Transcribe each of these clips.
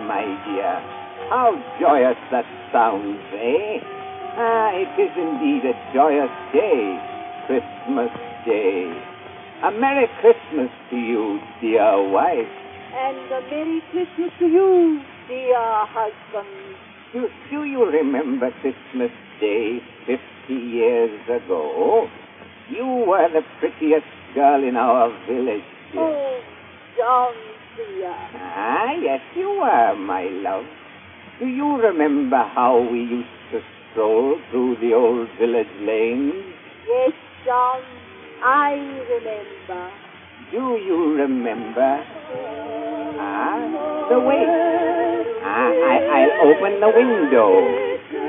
my dear. How joyous that sounds, eh? Ah, it is indeed a joyous day, Christmas Day. A Merry Christmas to you, dear wife. And a Merry Christmas to you, dear husband. Do you remember Christmas Day 50 years ago? You were the prettiest girl in our village, dear. Oh, John, dear. Ah, yes, you were, my love. Do you remember how we used to stroll through the old village lanes? Yes, John, I remember. Do you remember? The way. I'll open the window.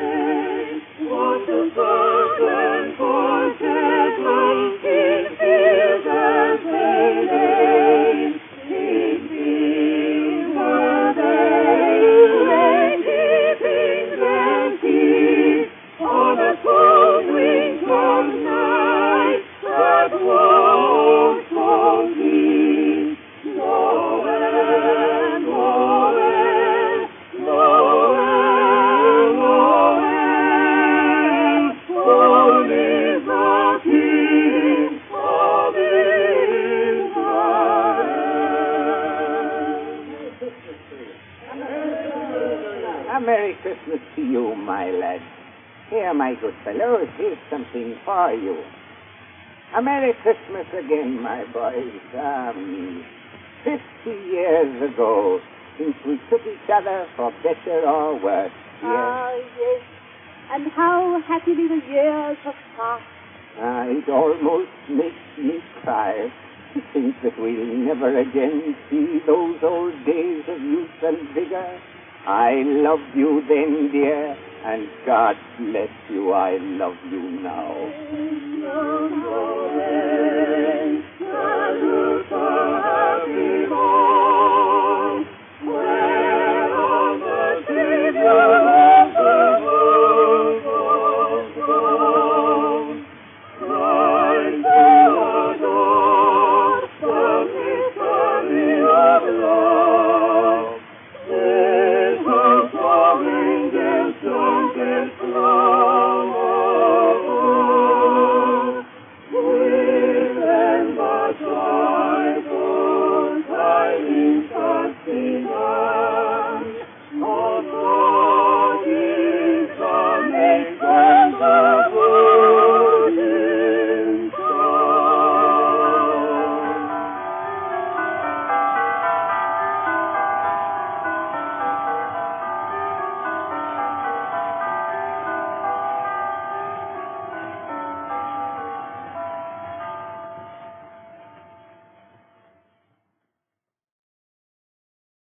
Merry Christmas to you, my lad. Here, my good fellow, here's something for you. A Merry Christmas again, my boys. 50 years ago, since we took each other for better or worse. Ah, yes. And how happily the years have passed. It almost makes me cry to think that we'll never again see those old days of youth and vigor. I loved you then, dear, and God bless you, I love you now.